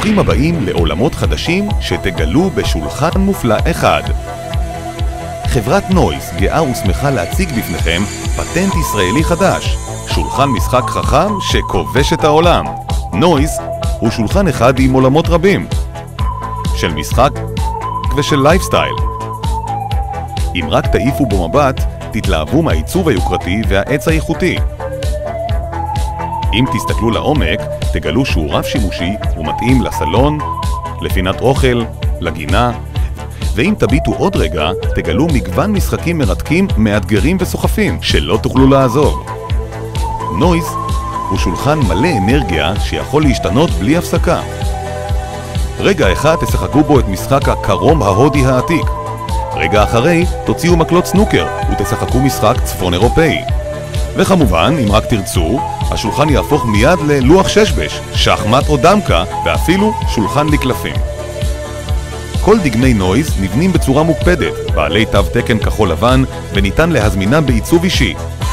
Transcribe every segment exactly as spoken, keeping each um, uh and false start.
ברוכים הבאים לעולמות חדשים שתגלו בשולחן מופלא אחד. חברת נויז גאה ושמחה להציג בפניכם פטנט ישראלי חדש, שולחן משחק חכם שכובש את העולם. נויז הוא שולחן אחד עם עולמות רבים, של משחק ושל לייפסטייל. אם רק תעיפו בו מבט, תתלהבו מהעיצוב היוקרתי והעץ האיכותי. אם תסתכלו לעומק, תגלו שהוא רב שימושי ומתאים לסלון, לפינת אוכל, לגינה, ואם תביטו עוד רגע, תגלו מגוון משחקים מרתקים, מאתגרים וסוחפים שלא תוכלו לעזוב. נויז הוא שולחן מלא אנרגיה שיכול להשתנות בלי הפסקה. רגע אחד תשחקו בו את משחק הקרום ההודי העתיק. רגע אחרי תוציאו מקלות סנוקר ותשחקו משחק צפון אירופאי. וכמובן, אם רק תרצו, השולחן יהפוך מיד ללוח ששבש, שחמט או דמקה, ואפילו שולחן לקלפים. כל דגמי נויז נבנים בצורה מוקפדת, בעלי תו תקן כחול לבן, וניתן להזמינם בעיצוב אישי.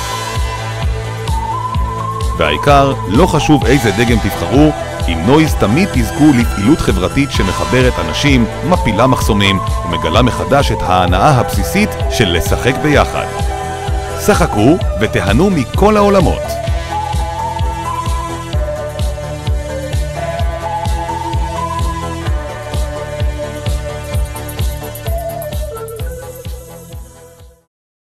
והעיקר, לא חשוב איזה דגם תבחרו, עם נויז תמיד תזכו לפעילות חברתית שמחברת אנשים, מפילה מחסומים, ומגלה מחדש את ההנאה הבסיסית של לשחק ביחד. שחקו ותהנו מכל העולמות.